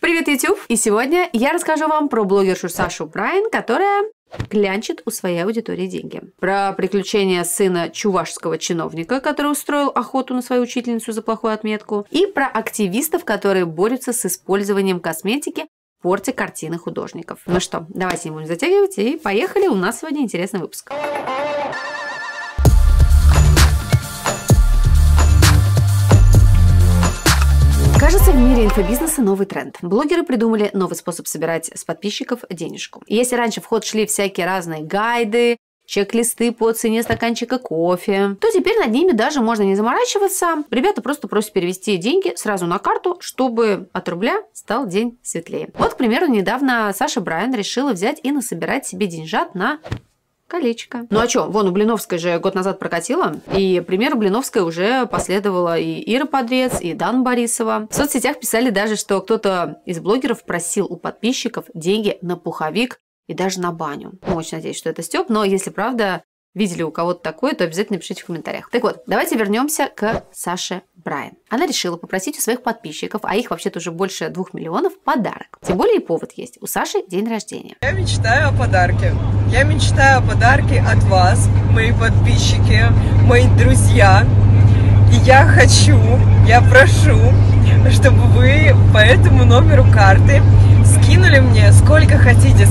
Привет, YouTube! И сегодня я расскажу вам про блогершу Сашу Брайан, которая клянчит у своей аудитории деньги. Про приключения сына чувашского чиновника, который устроил охоту на свою учительницу за плохую отметку. И про активистов, которые борются с использованием косметики в порте картины художников. Ну что, давайте не будем затягивать и поехали, у нас сегодня интересный выпуск. Кажется, в мире инфобизнеса новый тренд. Блогеры придумали новый способ собирать с подписчиков денежку. И если раньше в ход шли всякие разные гайды, чек-листы по цене стаканчика кофе, то теперь над ними даже можно не заморачиваться. Ребята просто просят перевести деньги сразу на карту, чтобы от рубля стал день светлее. Вот, к примеру, недавно Саша Брайан решила взять и насобирать себе деньжат на колечко. Ну а что, вон у Блиновской же год назад прокатила, и примеру Блиновской уже последовала и Ира Подрец, и Дана Борисова. В соцсетях писали даже, что кто-то из блогеров просил у подписчиков деньги на пуховик и даже на баню. Ну, очень надеюсь, что это стёб, но если правда видели у кого-то такое, то обязательно пишите в комментариях. Так вот, давайте вернемся к Саше Брайан. Она решила попросить у своих подписчиков, а их вообще-то уже больше 2 миллионов, подарок. Тем более и повод есть. У Саши день рождения. Я мечтаю о подарке. Я мечтаю о подарке от вас, мои подписчики, мои друзья. И я хочу, я прошу, чтобы вы по этому номеру карты скинули мне сколько хотите,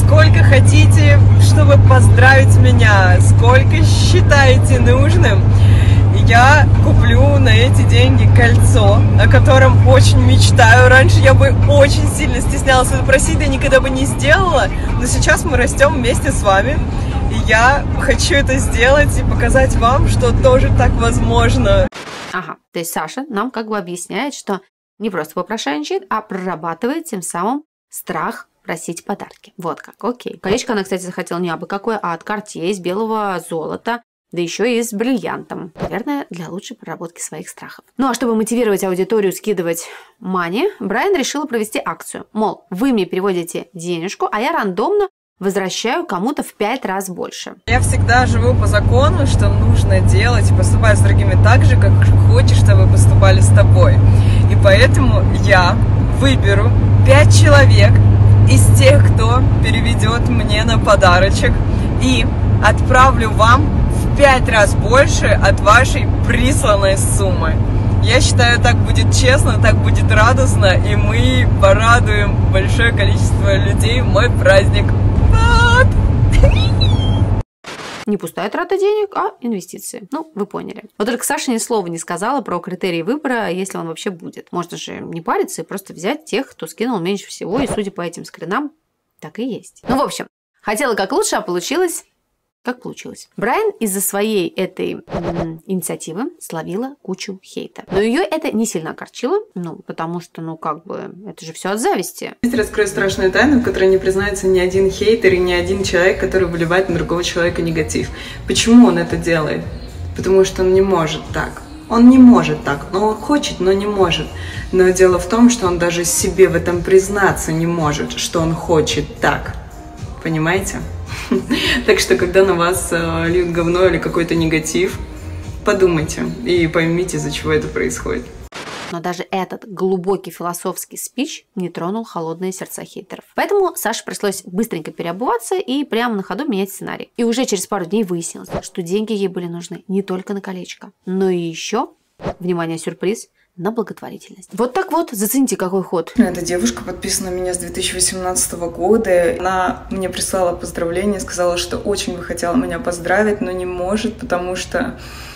чтобы поздравить меня, сколько считаете нужным. Я куплю на эти деньги кольцо, о котором очень мечтаю. Раньше я бы очень сильно стеснялась это просить, да никогда бы не сделала. Но сейчас мы растем вместе с вами. И я хочу это сделать и показать вам, что тоже так возможно. Ага, то есть Саша нам как бы объясняет, что не просто попрошайничает, а прорабатывает тем самым страх просить подарки. Вот как, окей. Колечко она, кстати, захотела не абы какое, а от Cartier из белого золота. Да еще и с бриллиантом. Наверное, для лучшей проработки своих страхов. Ну а чтобы мотивировать аудиторию скидывать мани, Брайан решила провести акцию. Мол, вы мне переводите денежку, а я рандомно возвращаю кому-то в 5 раз больше. Я всегда живу по закону, что нужно делать и поступать с другими так же, как хочешь, чтобы поступали с тобой. И поэтому я выберу 5 человек из тех, кто переведет мне на подарочек, и отправлю вам 5 раз больше от вашей присланной суммы. Я считаю, так будет честно, так будет радостно, и мы порадуем большое количество людей в мой праздник. Вот. Не пустая трата денег, а инвестиции. Ну, вы поняли. Вот только Саша ни слова не сказала про критерии выбора, если он вообще будет. Можно же не париться и просто взять тех, кто скинул меньше всего, и судя по этим скринам, так и есть. Ну, в общем, хотела как лучше, а получилось как получилось. Брайан из-за своей этой инициативы словила кучу хейта. Но ее это не сильно огорчило, потому что, как бы, это же все от зависти. Здесь раскрою страшную тайну, в которой не признается ни один хейтер и ни один человек, который выливает на другого человека негатив. Почему он это делает? Потому что он не может так. Он не может так. Он хочет, но не может. Но дело в том, что он даже себе в этом признаться не может, что он хочет так. Понимаете? Так что, когда на вас льют говно или какой-то негатив, подумайте и поймите, из-за чего это происходит. Но даже этот глубокий философский спич не тронул холодные сердца хейтеров. Поэтому Саше пришлось быстренько переобуваться и прямо на ходу менять сценарий. И уже через пару дней выяснилось, что деньги ей были нужны не только на колечко, но и еще, внимание, сюрприз, на благотворительность. Вот так вот, зацените, какой ход. Эта девушка подписана на меня с 2018 года. Она мне прислала поздравления, сказала, что очень бы хотела меня поздравить, но не может, потому что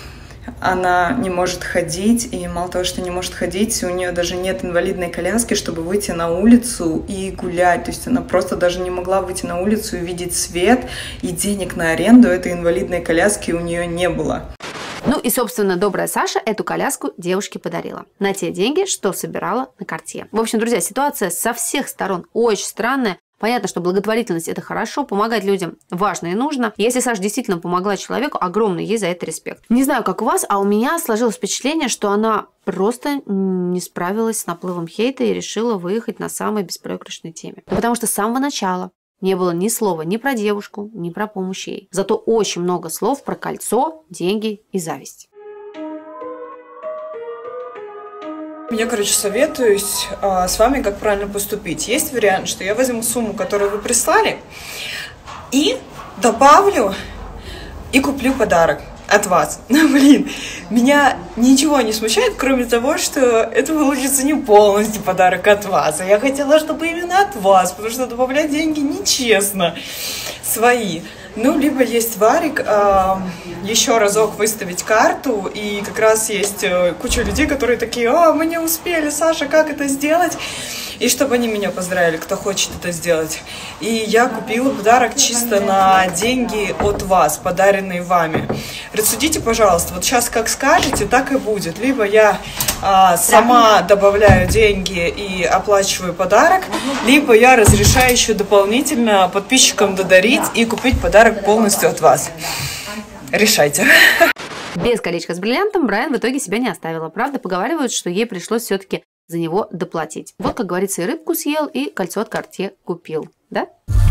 она не может ходить. И мало того, что не может ходить, у нее даже нет инвалидной коляски, чтобы выйти на улицу и гулять. То есть она просто даже не могла выйти на улицу и видеть свет, и денег на аренду этой инвалидной коляски у нее не было. Ну и, собственно, добрая Саша эту коляску девушке подарила. На те деньги, что собирала на Cartier. В общем, друзья, ситуация со всех сторон очень странная. Понятно, что благотворительность – это хорошо, помогать людям важно и нужно. Если Саша действительно помогла человеку, огромный ей за это респект. Не знаю, как у вас, а у меня сложилось впечатление, что она просто не справилась с наплывом хейта и решила выехать на самой беспроигрышной теме. Потому что с самого начала не было ни слова ни про девушку, ни про помощь ей. Зато очень много слов про кольцо, деньги и зависть. Я, короче, советуюсь с вами, как правильно поступить. Есть вариант, что я возьму сумму, которую вы прислали, и добавлю и куплю подарок от вас. Ну, блин, меня ничего не смущает, кроме того, что это получится не полностью подарок от вас. А я хотела, чтобы именно от вас, потому что добавлять деньги нечестно свои. Ну, либо есть варик, еще разок выставить карту, и как раз есть куча людей, которые такие: мы не успели, Саша, как это сделать? И чтобы они меня поздравили, кто хочет это сделать. И я купила подарок чисто на деньги от вас, подаренные вами. Рассудите, пожалуйста, вот сейчас как скажете, так и будет. Либо я сама добавляю деньги и оплачиваю подарок, либо я разрешаю еще дополнительно подписчикам додарить и купить подарок полностью от вас. Решайте. Без колечка с бриллиантом Брайан в итоге себя не оставила. Правда, поговаривают, что ей пришлось все-таки за него доплатить. Вот, как говорится, и рыбку съел, и кольцо от Cartier купил. Да?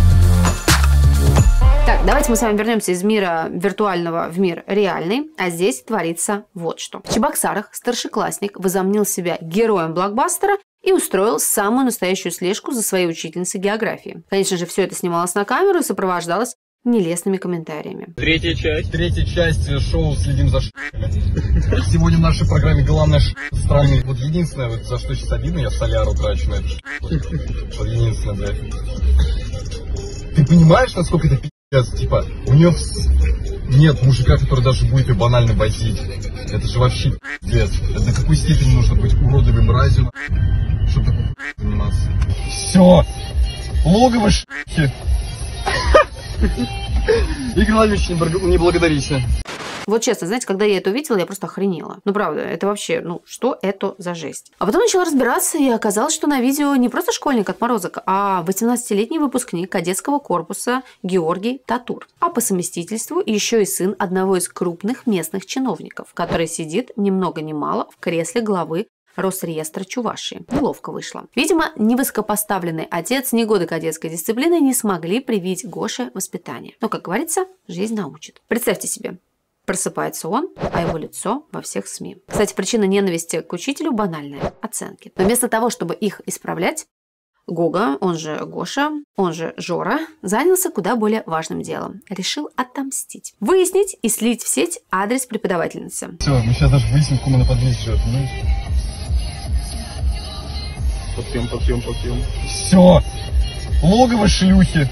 Так, давайте мы с вами вернемся из мира виртуального в мир реальный, а здесь творится вот что. В Чебоксарах старшеклассник возомнил себя героем блокбастера и устроил самую настоящую слежку за своей учительницей географии. Конечно же, все это снималось на камеру и сопровождалось нелестными комментариями. Третья часть шоу «Следим за Сегодня в нашей программе главная страны. Вот единственное, вот за что сейчас обидно, я соляру трачу на это. Вот единственное, блядь. Ты понимаешь, насколько это пиздец? Типа, у нее нет мужика, который даже будет ее банально возить. Это же вообще пиздец. До какой степени нужно быть уродливым мразью, чтобы такой заниматься? Все! Логово шахи! Игорь Владимирович, не благодарите. Вот честно, знаете, когда я это увидела, я просто охренела. Ну, правда, это вообще, что это за жесть? А потом начала разбираться, и оказалось, что на видео не просто школьник отморозок, а 18-летний выпускник кадетского корпуса Георгий Татур. А по совместительству еще и сын одного из крупных местных чиновников, который сидит ни много ни мало в кресле главы Росреестра Чувашии. Неловко вышло. Видимо, ни высокопоставленный отец, ни годы кадетской дисциплины не смогли привить Гоше воспитание. Но, как говорится, жизнь научит. Представьте себе, просыпается он, а его лицо во всех СМИ. Кстати, причина ненависти к учителю банальная – оценки. Но вместо того, чтобы их исправлять, Гога, он же Гоша, он же Жора, занялся куда более важным делом. Решил отомстить. Выяснить и слить в сеть адрес преподавательницы. Все, мы сейчас даже выясним, кому на подъезд живет, понимаешь? Подъем. Все! Логово шлюхи!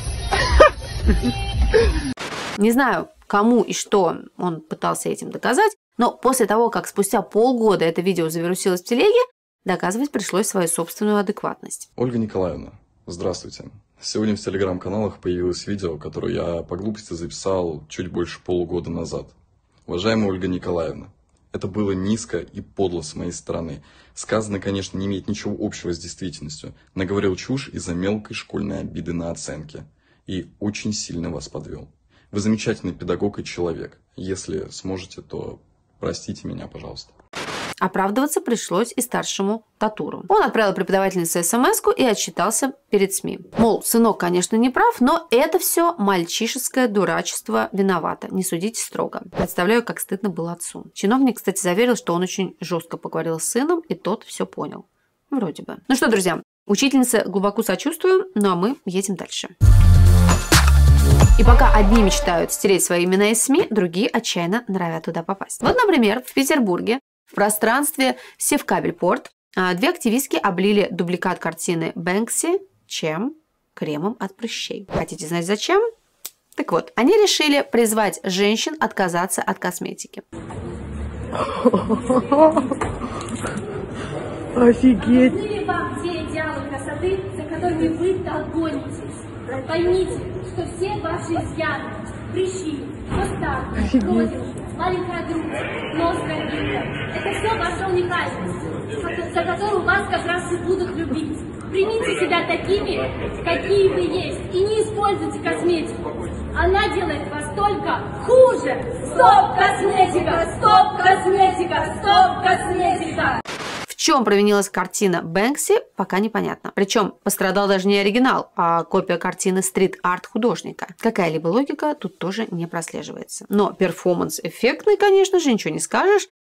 Не знаю, кому и что он пытался этим доказать, но после того, как спустя полгода это видео завирусилось в телеге, доказывать пришлось свою собственную адекватность. Ольга Николаевна, здравствуйте. Сегодня в телеграм-каналах появилось видео, которое я по глупости записал чуть больше полугода назад. Уважаемая Ольга Николаевна, это было низко и подло с моей стороны. Сказано, конечно, не имеет ничего общего с действительностью. Наговорил чушь из-за мелкой школьной обиды на оценки. И очень сильно вас подвел. Вы замечательный педагог и человек. Если сможете, то простите меня, пожалуйста. Оправдываться пришлось и старшему Татуру. Он отправил преподавательнице смс-ку и отчитался перед СМИ. Мол, сынок, конечно, не прав, но это все мальчишеское дурачество виновато. Не судите строго. Представляю, как стыдно было отцу. Чиновник, кстати, заверил, что он очень жестко поговорил с сыном, и тот все понял. Вроде бы. Ну что, друзья, учительнице глубоко сочувствую, ну а мы едем дальше. И пока одни мечтают стереть свои имена из СМИ, другие отчаянно норовят туда попасть. Вот, например, в Петербурге в пространстве Севкабельпорт две активистки облили дубликат картины Бэнкси чем? Кремом от прыщей. Хотите знать зачем? Так вот, они решили призвать женщин отказаться от косметики. Офигеть! Нужны вам те идеалы красоты, за которыми вы так гонитесь? Поймите, что все ваши изъяны, прыщи, хвостак, родинки, маленькая грудь, нос горбинка – это все ваша уникальность, за которую вас как раз и будут любить. Примите себя такими, какие вы есть, и не используйте косметику. Она делает вас только хуже. Стоп, косметика! Стоп, косметика! Стоп, косметика! В чем провинилась картина Бэнкси, пока непонятно. Причем пострадал даже не оригинал, а копия картины стрит-арт художника. Какая-либо логика тут тоже не прослеживается. Но перформанс эффектный, конечно же, ничего не скажешь.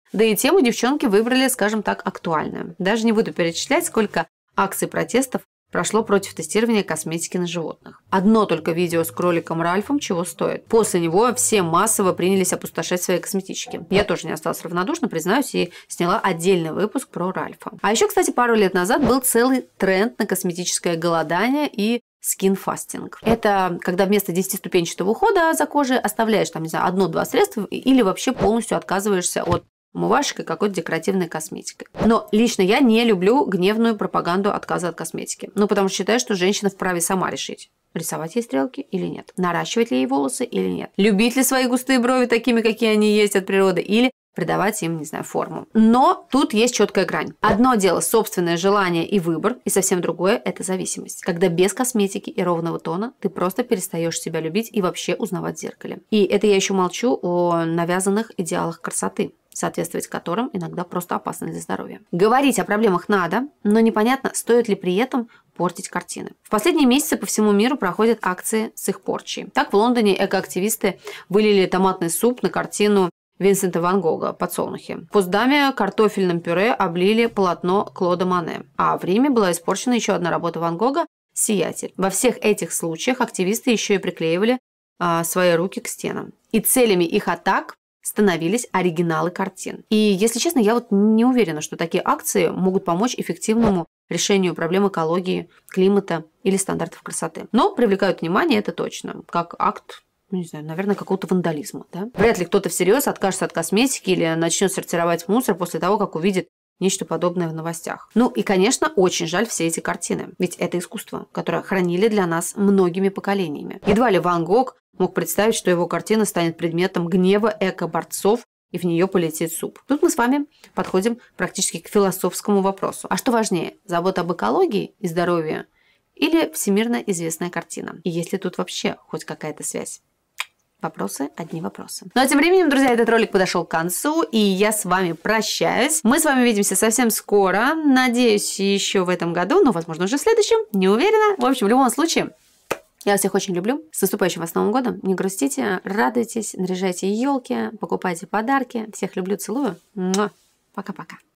Да и тему девчонки выбрали, скажем так, актуальную. Даже не буду перечислять, сколько акций протестов прошло против тестирования косметики на животных. Одно только видео с кроликом Ральфом чего стоит. После него все массово принялись опустошать свои косметички. Я тоже не осталась равнодушна, признаюсь, и сняла отдельный выпуск про Ральфа. А еще, кстати, пару лет назад был целый тренд на косметическое голодание и скинфастинг. Это когда вместо 10-ступенчатого ухода за кожей оставляешь там, не знаю, 1-2 средства или вообще полностью отказываешься от умывашек и какой-то декоративной косметикой. Но лично я не люблю гневную пропаганду отказа от косметики. Ну, потому что считаю, что женщина вправе сама решить, рисовать ей стрелки или нет, наращивать ли ей волосы или нет, любить ли свои густые брови такими, какие они есть от природы, или придавать им, не знаю, форму. Но тут есть четкая грань. Одно дело собственное желание и выбор, и совсем другое – это зависимость. Когда без косметики и ровного тона ты просто перестаешь себя любить и вообще узнавать в зеркале. И это я еще молчу о навязанных идеалах красоты, соответствовать которым иногда просто опасно для здоровья. Говорить о проблемах надо, но непонятно, стоит ли при этом портить картины. В последние месяцы по всему миру проходят акции с их порчей. Так в Лондоне экоактивисты вылили томатный суп на картину Винсента Ван Гога «Подсолнухи». В Потсдаме картофельным пюре облили полотно Клода Мане. А в Риме была испорчена еще одна работа Ван Гога «Сиятель». Во всех этих случаях активисты еще и приклеивали свои руки к стенам. И целями их атак становились оригиналы картин. И, если честно, я вот не уверена, что такие акции могут помочь эффективному решению проблем экологии, климата или стандартов красоты. Но привлекают внимание, это точно, как акт, не знаю, наверное, какого-то вандализма. Да? Вряд ли кто-то всерьез откажется от косметики или начнет сортировать мусор после того, как увидит нечто подобное в новостях. Ну и, конечно, очень жаль все эти картины. Ведь это искусство, которое хранили для нас многими поколениями. Едва ли Ван Гог мог представить, что его картина станет предметом гнева эко-борцов и в нее полетит суп. Тут мы с вами подходим практически к философскому вопросу. А что важнее, забота об экологии и здоровье или всемирно известная картина? И есть ли тут вообще хоть какая-то связь? Вопросы, одни вопросы. Ну а тем временем, друзья, этот ролик подошел к концу, и я с вами прощаюсь. Мы с вами увидимся совсем скоро. Надеюсь, еще в этом году, но, возможно, уже в следующем. Не уверена. В общем, в любом случае, я вас всех очень люблю. С наступающим вас Новым годом. Не грустите, радуйтесь, наряжайте елки, покупайте подарки. Всех люблю, целую. Пока-пока.